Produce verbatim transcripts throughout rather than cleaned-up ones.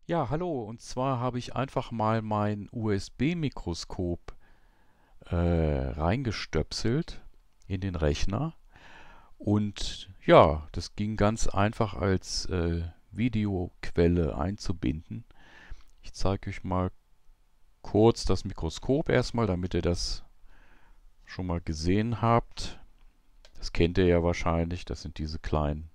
Ja, hallo. Und zwar habe ich einfach mal mein U S B-Mikroskop äh, reingestöpselt in den Rechner. Und ja, das ging ganz einfach als äh, Videoquelle einzubinden. Ich zeige euch mal kurz das Mikroskop erstmal, damit ihr das schon mal gesehen habt. Das kennt ihr ja wahrscheinlich. Das sind diese kleinen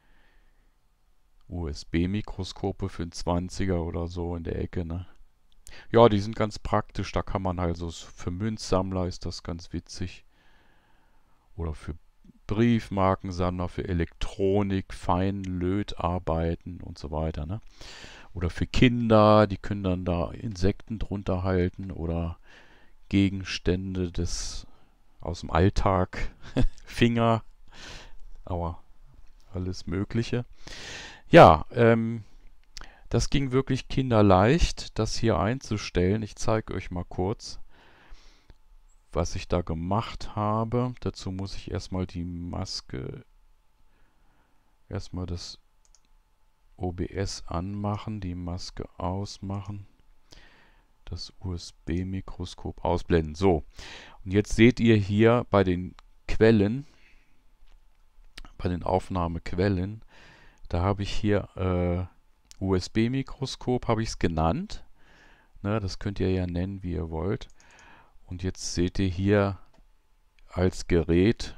U S B-Mikroskope für einen Zwanziger oder so in der Ecke, ne? Ja, die sind ganz praktisch. Da kann man also für Münzsammler ist das ganz witzig. Oder für Briefmarkensammler, für Elektronik, Feinlötarbeiten und so weiter. Ne? Oder für Kinder, die können dann da Insekten drunter halten oder Gegenstände des aus dem Alltag, Finger, aber alles Mögliche. Ja, ähm, das ging wirklich kinderleicht, das hier einzustellen. Ich zeige euch mal kurz, was ich da gemacht habe. Dazu muss ich erstmal die Maske, erstmal das O B S anmachen, die Maske ausmachen, das U S B-Mikroskop ausblenden. So, und jetzt seht ihr hier bei den Quellen, bei den Aufnahmequellen, da habe ich hier äh, U S B-Mikroskop, habe ich es genannt. Ne, das könnt ihr ja nennen, wie ihr wollt. Und jetzt seht ihr hier als Gerät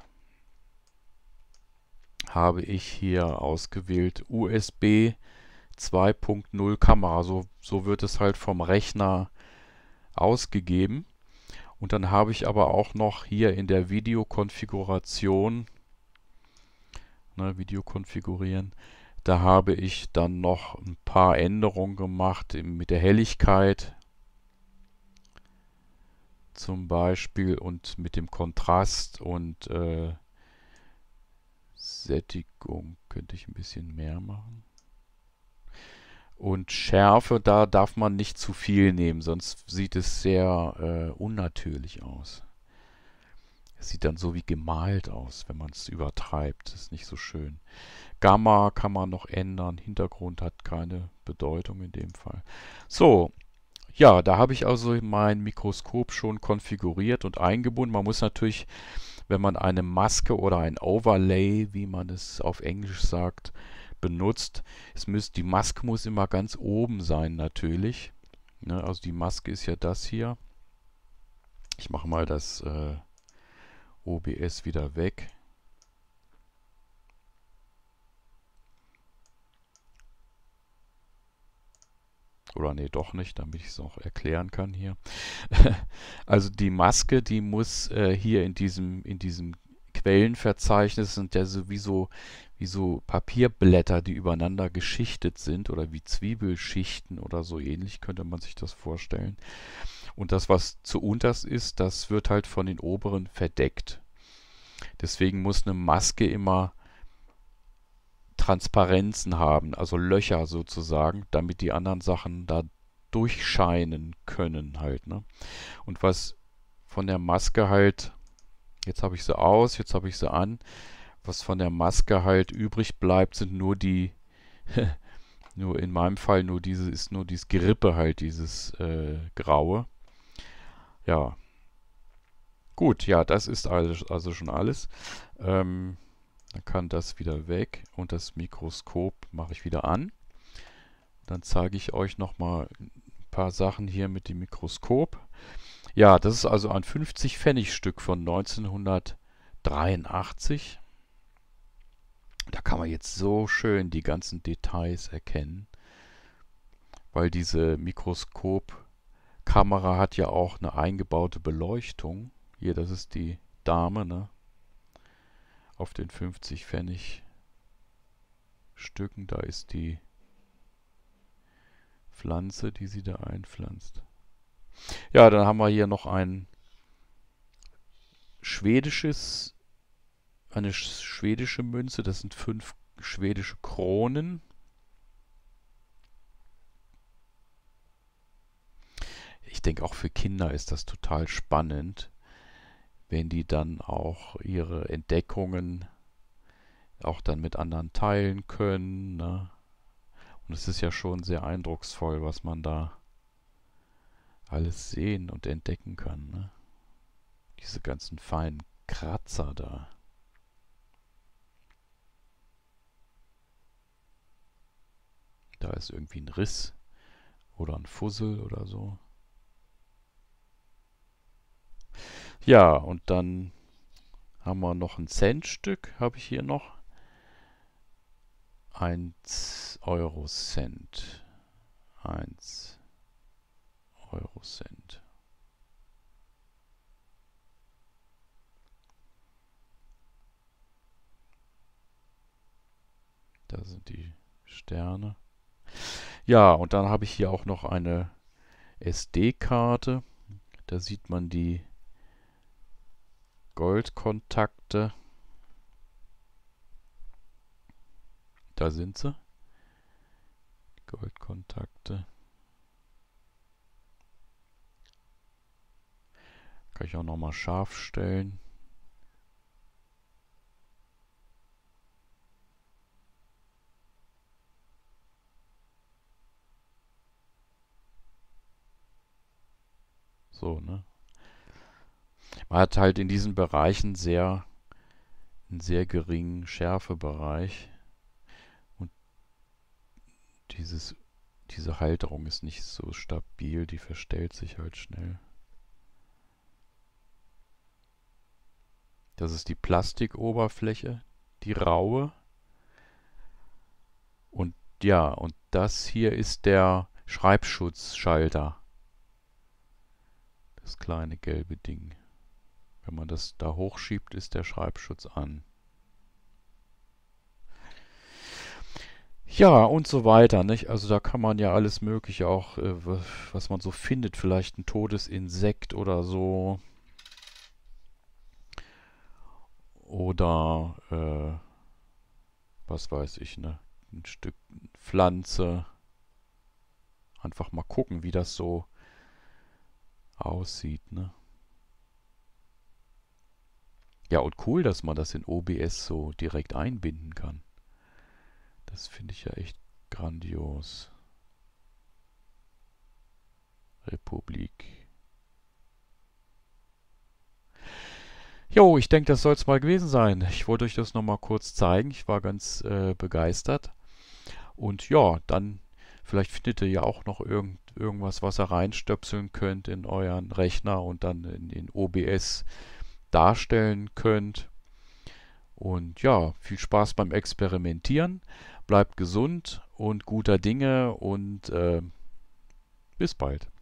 habe ich hier ausgewählt U S B zwei Punkt null Kamera. So, so wird es halt vom Rechner ausgegeben. Und dann habe ich aber auch noch hier in der Videokonfiguration, ne, Video konfigurieren, da habe ich dann noch ein paar Änderungen gemacht mit der Helligkeit zum Beispiel und mit dem Kontrast und äh, Sättigung könnte ich ein bisschen mehr machen. Und Schärfe, da darf man nicht zu viel nehmen, sonst sieht es sehr äh, unnatürlich aus. Es sieht dann so wie gemalt aus, wenn man es übertreibt. Das ist nicht so schön. Gamma kann man noch ändern. Hintergrund hat keine Bedeutung in dem Fall. So, ja, da habe ich also mein Mikroskop schon konfiguriert und eingebunden. Man muss natürlich, wenn man eine Maske oder ein Overlay, wie man es auf Englisch sagt, benutzt, es müsst, die Maske muss immer ganz oben sein natürlich. Ne, also die Maske ist ja das hier. Ich mache mal das äh, O B S wieder weg. Oder nee, doch nicht, damit ich es auch erklären kann hier. Also die Maske, die muss äh, hier in diesem, in diesem Quellenverzeichnis, sind ja so wie so, wie so Papierblätter, die übereinander geschichtet sind oder wie Zwiebelschichten oder so ähnlich könnte man sich das vorstellen. Und das, was zu unterst ist, das wird halt von den oberen verdeckt. Deswegen muss eine Maske immer Transparenzen haben, also Löcher sozusagen, damit die anderen Sachen da durchscheinen können halt, ne? Und was von der Maske halt, jetzt habe ich sie aus, jetzt habe ich sie an, was von der Maske halt übrig bleibt, sind nur die, nur in meinem Fall nur diese, ist nur dieses Gerippe halt, dieses äh, Graue. Ja, gut, ja, das ist also, also schon alles. Ähm, Dann kann das wieder weg und das Mikroskop mache ich wieder an. Dann zeige ich euch noch mal ein paar Sachen hier mit dem Mikroskop. Ja, das ist also ein fünfzig Pfennig Stück von neunzehnhundertdreiundachtzig. Da kann man jetzt so schön die ganzen Details erkennen, weil diese Mikroskopkamera hat ja auch eine eingebaute Beleuchtung. Hier, das ist die Dame, ne? Auf den fünfzig Pfennig Stücken, da ist die Pflanze, die sie da einpflanzt. Ja, dann haben wir hier noch ein schwedisches, eine schwedische Münze. Das sind fünf schwedische Kronen. Ich denke, auch für Kinder ist das total spannend, wenn die dann auch ihre Entdeckungen auch dann mit anderen teilen können, ne? Und es ist ja schon sehr eindrucksvoll, was man da alles sehen und entdecken kann, ne? Diese ganzen feinen Kratzer da. Da ist irgendwie ein Riss oder ein Fussel oder so. Ja, und dann haben wir noch ein Centstück, habe ich hier noch. Eins Eurocent. Eins Eurocent. Da sind die Sterne. Ja, und dann habe ich hier auch noch eine S D-Karte. Da sieht man die Goldkontakte. Da sind sie. Goldkontakte. Kann ich auch nochmal scharf stellen. So, ne? Man hat halt in diesen Bereichen sehr, einen sehr geringen Schärfebereich. Und dieses, diese Halterung ist nicht so stabil, die verstellt sich halt schnell. Das ist die Plastikoberfläche, die raue. Und ja, und das hier ist der Schreibschutzschalter. Das kleine gelbe Ding. Wenn man das da hochschiebt, ist der Schreibschutz an. Ja, und so weiter, nicht? Also da kann man ja alles Mögliche auch, äh, was man so findet, vielleicht ein totes Insekt oder so. Oder, äh, was weiß ich, ne? Ein Stück Pflanze. Einfach mal gucken, wie das so aussieht, ne? Ja, und cool, dass man das in O B S so direkt einbinden kann. Das finde ich ja echt grandios. Republik. Jo, ich denke, das soll es mal gewesen sein. Ich wollte euch das nochmal kurz zeigen. Ich war ganz äh, begeistert. Und ja, dann vielleicht findet ihr ja auch noch irgend, irgendwas, was ihr reinstöpseln könnt in euren Rechner und dann in, in O B S darstellen könnt. Und ja, viel Spaß beim Experimentieren. Bleibt gesund und guter Dinge und äh, bis bald.